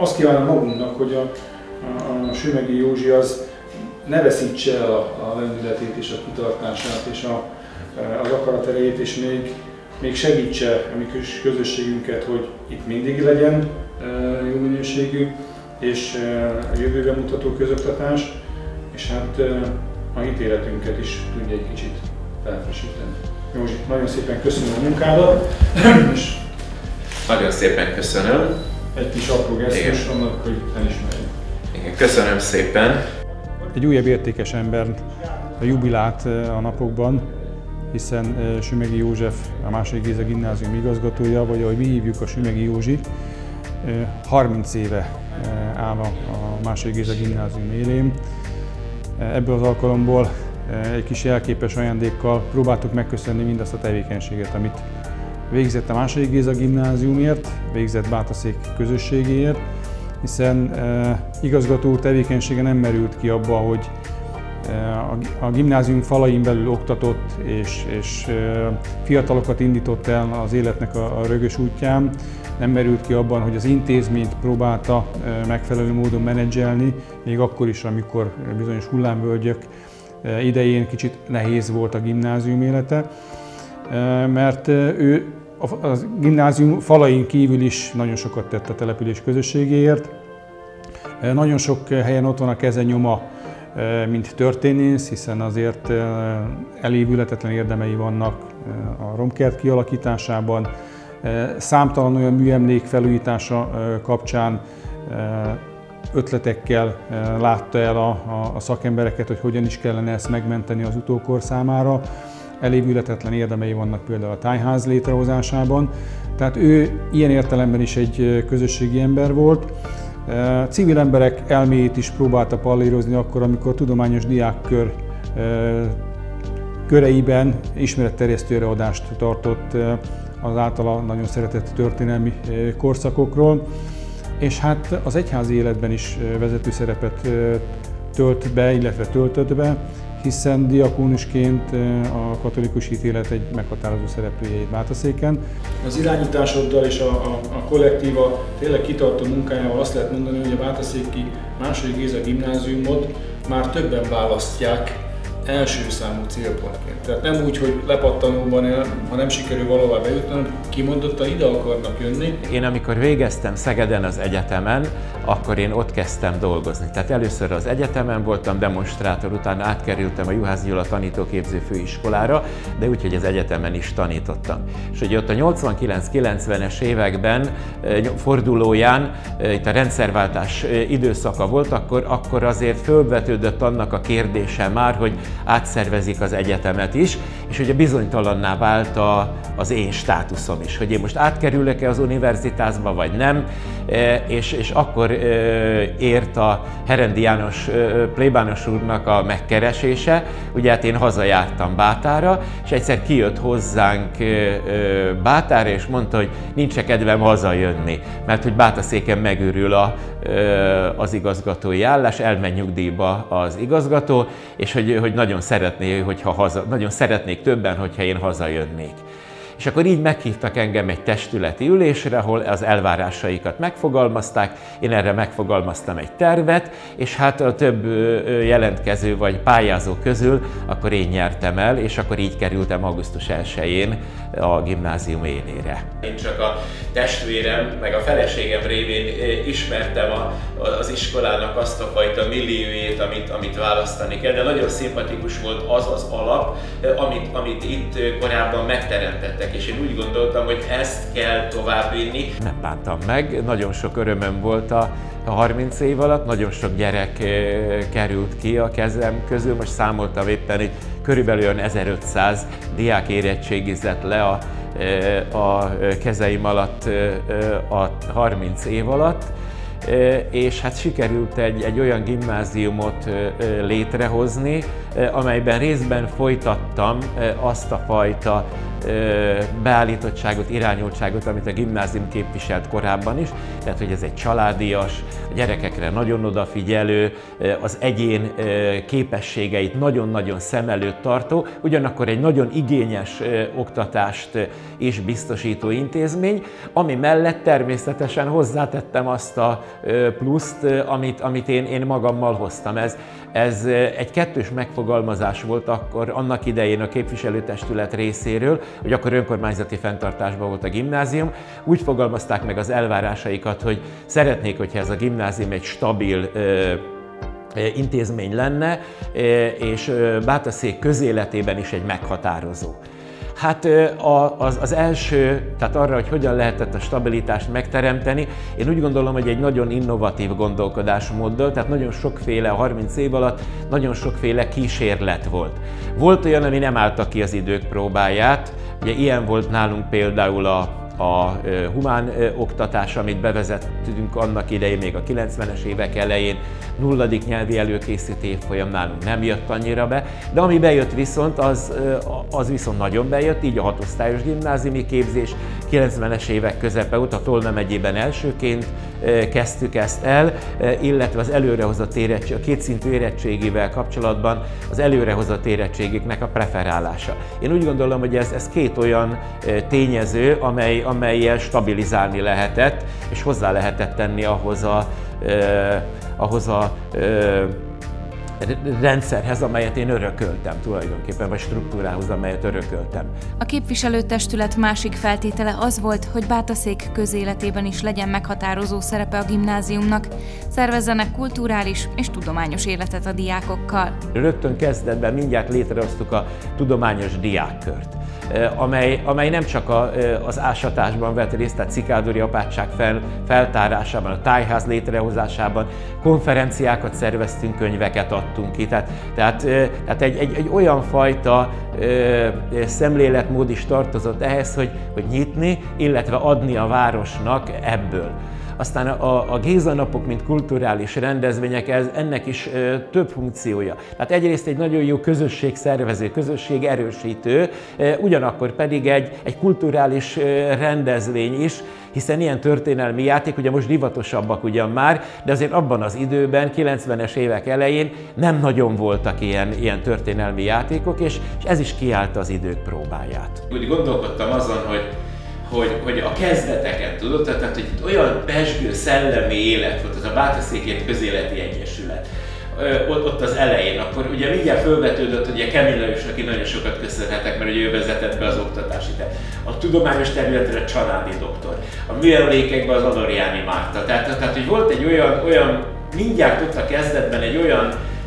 azt kívánom magunknak, hogy a Sümegi Józsi az ne veszítse el a lendületét és a kitartását és az akaraterejét, és még segítse a mi közösségünket, hogy itt mindig legyen jó minőségű és jövőbe mutató közoktatás, és hát a hitéletünket is tudja egy kicsit felfrissíteni. Józsi, nagyon szépen köszönöm a munkádat, és nagyon szépen köszönöm. Egy kis apró gesztus annak, hogy elismerjük. Igen, köszönöm szépen. Egy újabb értékes ember jubilált a napokban, hiszen Sümegi József, a II. Géza Gimnázium igazgatója, vagy ahogy mi hívjuk, a Sümegi Józsi, 30 éve áll a II. Géza Gimnázium élén. Ebből az alkalomból egy kis jelképes ajándékkal próbáltuk megköszönni mindazt a tevékenységet, amit végzett a II. Géza Gimnáziumért, végzett Bátaszék közösségéért, hiszen igazgató úr tevékenysége nem merült ki abba, hogy a gimnázium falain belül oktatott és fiatalokat indított el az életnek a rögös útján. Nem merült ki abban, hogy az intézményt próbálta megfelelő módon menedzselni, még akkor is, amikor bizonyos hullámvölgyek idején kicsit nehéz volt a gimnázium élete, mert ő a gimnázium falain kívül is nagyon sokat tett a település közösségéért. Nagyon sok helyen ott van a keze nyoma, mint történész, hiszen azért elévülhetetlen érdemei vannak a romkert kialakításában. Számtalan olyan műemlék felújítása kapcsán ötletekkel látta el a szakembereket, hogy hogyan is kellene ezt megmenteni az utókor számára. Elévülhetetlen érdemei vannak például a tájház létrehozásában. Tehát ő ilyen értelemben is egy közösségi ember volt. Civil emberek elméjét is próbálta pallírozni akkor, amikor tudományos diákkör köreiben ismeretterjesztő előadást tartott az általa nagyon szeretett történelmi korszakokról. És hát az egyházi életben is vezető szerepet tölt be, illetve töltött be, hiszen diakónusként a katolikus hitélet egy meghatározó szereplője itt Bátaszéken. Az irányításoddal és a kollektíva tényleg kitartó munkájával azt lehet mondani, hogy a Bátaszéki II. Géza Gimnáziumot már többen választják első számú célpontként. Tehát nem úgy, hogy lepattanóban el, ha nem sikerül valahová bejutni, kimondottan ide akarnak jönni. Én amikor végeztem Szegeden az egyetemen, akkor én ott kezdtem dolgozni. Tehát először az egyetemen voltam demonstrátor, utána átkerültem a Juhász Gyula tanítóképző főiskolára, de úgy, hogy az egyetemen is tanítottam. És ugye ott a 89-90-es években fordulóján, itt a rendszerváltás időszaka volt, akkor azért fölvetődött annak a kérdése már, hogy átszervezik az egyetemet is, és ugye bizonytalanná vált az én státuszom is, hogy én most átkerülök-e az univerzitásba, vagy nem, és akkor ért a Herendi János plébános úrnak a megkeresése, ugye hát én hazajártam Bátára, és egyszer kijött hozzánk Bátára, és mondta, hogy nincs kedvem hazajönni, mert hogy Bátaszéken megőrül az igazgatói állás, elmegy nyugdíjba az igazgató, és hogy nagyon szeretné, nagyon szeretnék többen, hogyha én hazajönnék. És akkor így meghívtak engem egy testületi ülésre, ahol az elvárásaikat megfogalmazták, én erre megfogalmaztam egy tervet, és hát a több jelentkező vagy pályázó közül akkor én nyertem el, és akkor így kerültem augusztus 1-én a gimnázium élére. Én csak a testvérem, meg a feleségem révén ismertem az iskolának azt a fajta milliójét, amit választani kell, de nagyon szimpatikus volt az alap, amit itt korábban megteremtettek, és én úgy gondoltam, hogy ezt kell továbbvinni. Nem bántam meg, nagyon sok örömöm volt a 30 év alatt, nagyon sok gyerek került ki a kezem közül, most számoltam éppen, hogy körülbelül olyan 1500 diák érettségizett le a kezeim alatt a 30 év alatt, és hát sikerült egy olyan gimnáziumot létrehozni, amelyben részben folytattam azt a fajta beállítottságot, irányultságot, amit a gimnázium képviselt korábban is, tehát hogy ez egy családias, a gyerekekre nagyon odafigyelő, az egyén képességeit nagyon-nagyon szem előtt tartó, ugyanakkor egy nagyon igényes oktatást is biztosító intézmény, ami mellett természetesen hozzátettem azt a pluszt, amit én magammal hoztam. Ez egy kettős megfogalmazás volt akkor annak idején a képviselőtestület részéről, hogy akkor önkormányzati fenntartásban volt a gimnázium. Úgy fogalmazták meg az elvárásaikat, hogy szeretnék, hogyha ez a gimnázium egy stabil intézmény lenne, és Bátaszék közéletében is egy meghatározó. Hát az első, tehát arra, hogy hogyan lehetett a stabilitást megteremteni, én úgy gondolom, hogy egy nagyon innovatív gondolkodásmóddal, tehát nagyon sokféle, a 30 év alatt nagyon sokféle kísérlet volt. Volt olyan, ami nem állta ki az idők próbáját, ugye ilyen volt nálunk például a humán oktatás, amit bevezettünk annak idején, még a 90-es évek elején, 0. nyelvi előkészítő évfolyam nálunk nem jött annyira be, de ami bejött viszont, az viszont nagyon bejött, így a 6 osztályos gimnáziumi képzés 90-es évek közepe óta Tolna megyében elsőként kezdtük ezt el, illetve az előrehozott érettség, a kétszintű érettségivel kapcsolatban az előrehozott érettségiknek a preferálása. Én úgy gondolom, hogy ez két olyan tényező, amellyel stabilizálni lehetett, és hozzá lehetett tenni ahhoz a rendszerhez, amelyet én örököltem tulajdonképpen, vagy struktúrához, amelyet örököltem. A képviselőtestület másik feltétele az volt, hogy Bátaszék közéletében is legyen meghatározó szerepe a gimnáziumnak, szervezzenek kulturális és tudományos életet a diákokkal. Rögtön kezdetben mindjárt létrehoztuk a tudományos diákkört, amely nem csak az ásatásban vett részt, tehát Cikádori apátság feltárásában, a tájház létrehozásában, konferenciákat szerveztünk, könyveket adtunk ki. Tehát egy olyan fajta szemléletmód is tartozott ehhez, hogy nyitni, illetve adni a városnak ebből. Aztán a Géza napok, mint kulturális rendezvények, ennek is több funkciója. Tehát egyrészt egy nagyon jó közösségszervező, közösségerősítő, ugyanakkor pedig egy kulturális rendezvény is, hiszen ilyen történelmi játék, ugye most divatosabbak ugyan már, de azért abban az időben, 90-es évek elején nem nagyon voltak ilyen történelmi játékok, és ez is kiállta az idők próbáját. Úgy gondolkodtam azon, hogy a kezdeteket, tudod, tehát hogy olyan pezsgő szellemi élet volt, az a Bátaszék Közéleti Egyesület, ott az elején, akkor ugye mindjárt felvetődött, hogy a Kemény Lajos, aki nagyon sokat köszönhetek, mert ugye ő vezetett be az oktatási a tudományos területre a Csanádi doktor, a műemlékekben az Adorjáni Márta, tehát hogy volt egy olyan mindjárt ott a kezdetben egy olyan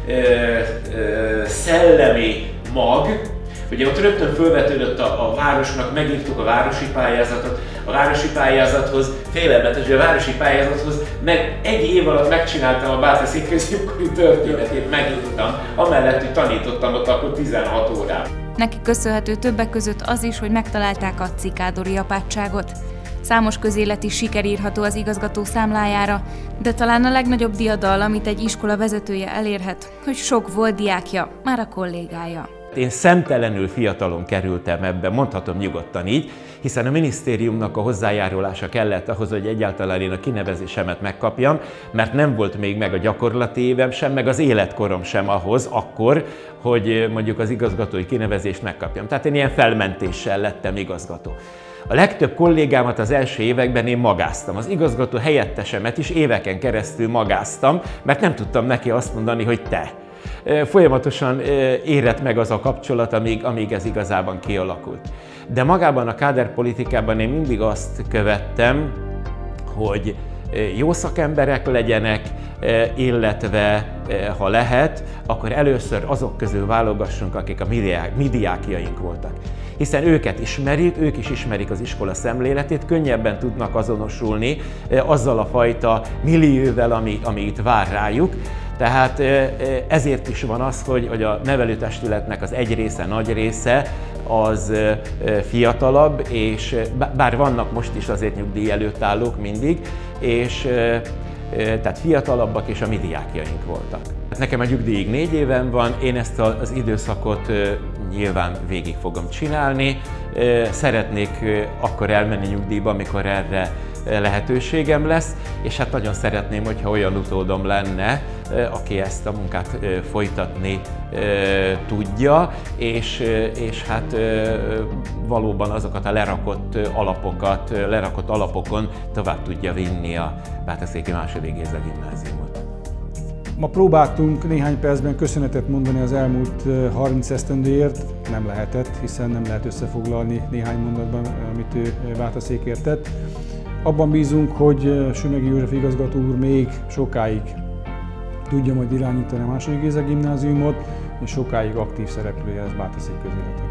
szellemi mag, ugye ott rögtön felvetődött a városnak, megírtuk a városi pályázatot, a városi pályázathoz félelmetes, hogy a városi pályázathoz egy év alatt megcsináltam a Bátaszék középkori történetét, megírtam, amellett, hogy tanítottam ott akkor 16 órát. Neki köszönhető többek között az is, hogy megtalálták a Cikádori apátságot. Számos közéleti siker írható az igazgató számlájára, de talán a legnagyobb diadal, amit egy iskola vezetője elérhet, hogy sok volt diákja, már a kollégája. Én szemtelenül fiatalon kerültem ebbe, mondhatom nyugodtan így, hiszen a minisztériumnak a hozzájárulása kellett ahhoz, hogy egyáltalán én a kinevezésemet megkapjam, mert nem volt még meg a gyakorlati évem sem, meg az életkorom sem ahhoz akkor, hogy mondjuk az igazgatói kinevezést megkapjam. Tehát én ilyen felmentéssel lettem igazgató. A legtöbb kollégámat az első években én magáztam. Az igazgató helyettesemet is éveken keresztül magáztam, mert nem tudtam neki azt mondani, hogy te. Folyamatosan érett meg az a kapcsolat, amíg ez igazában kialakult. De magában a káderpolitikában én mindig azt követtem, hogy jó szakemberek legyenek, illetve ha lehet, akkor először azok közül válogassunk, akik a mi diákjaink voltak. Hiszen őket ismerjük, ők is ismerik az iskola szemléletét, könnyebben tudnak azonosulni azzal a fajta millióvel, ami itt vár rájuk. Tehát ezért is van az, hogy a nevelőtestületnek az egy része, nagy része az fiatalabb, és bár vannak most is azért nyugdíj előtt állók mindig, és tehát fiatalabbak és a mi diákjaink voltak. Nekem a nyugdíjig 4 évem van, én ezt az időszakot nyilván végig fogom csinálni. Szeretnék akkor elmenni nyugdíjba, amikor erre lehetőségem lesz, és hát nagyon szeretném, hogyha olyan utódom lenne, aki ezt a munkát folytatni tudja, és hát valóban azokat a lerakott alapokon tovább tudja vinni a Bátaszéki II. Géza Gimnáziumot. Ma próbáltunk néhány percben köszönetet mondani az elmúlt 30 esztendőért, nem lehetett, hiszen nem lehet összefoglalni néhány mondatban, amit ő Bátaszékért tett. Abban bízunk, hogy Sümegi József igazgató úr még sokáig tudja majd irányítani a II. Géza Gimnáziumot, és sokáig aktív szereplője lesz Bátaszék közéletében.